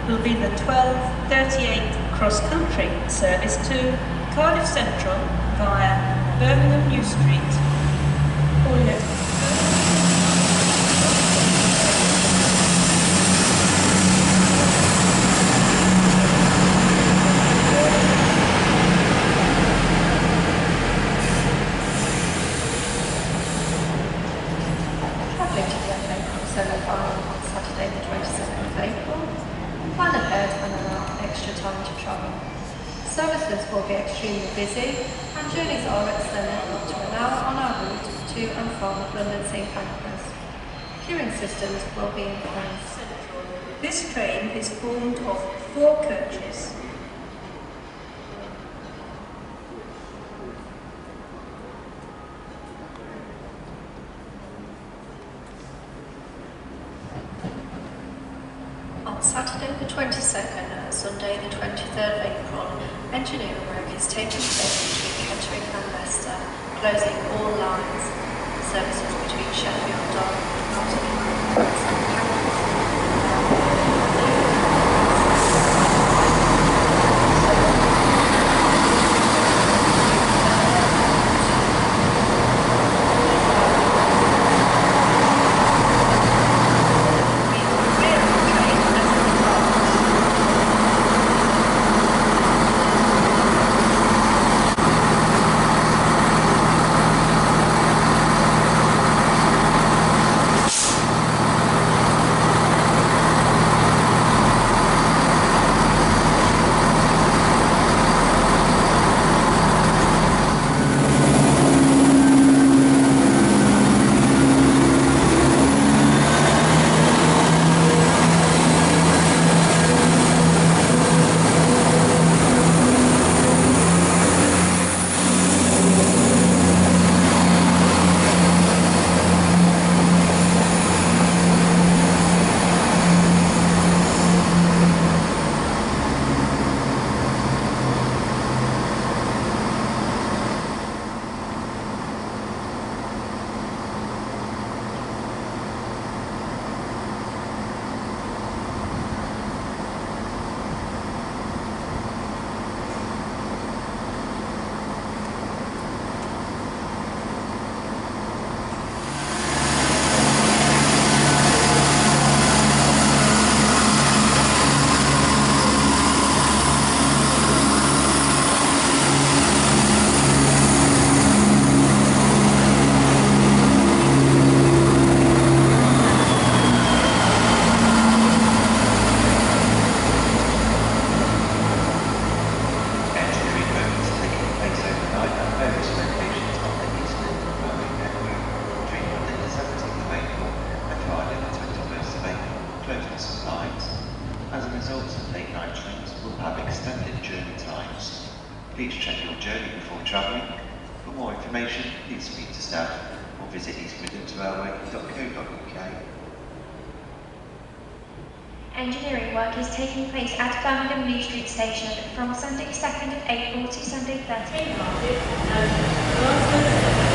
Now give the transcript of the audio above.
will be the 12:38 cross-country service to Cardiff Central via Birmingham New Street. Travelling to the FA Cup semi-final on Saturday the 22nd of April, plan ahead and allow extra time to travel. Services will be extremely busy and journeys are extended up to an hour on our route to and from London St Pancras. Queuing systems will be in place. This train is formed of 4 coaches. On Saturday the 22nd and Sunday the 23rd of April, engineering work is taking place between Kettering and Leicester, closing all lines. Services between Sheffield, Derby, Nottingham, and St Pancras. As a result, late night trains will have extended journey times. Please check your journey before travelling. For more information, please speak to staff or visit eastmidlandsrailway.co.uk. Engineering work is taking place at Birmingham New Street Station from Sunday 2nd of April to Sunday 13th.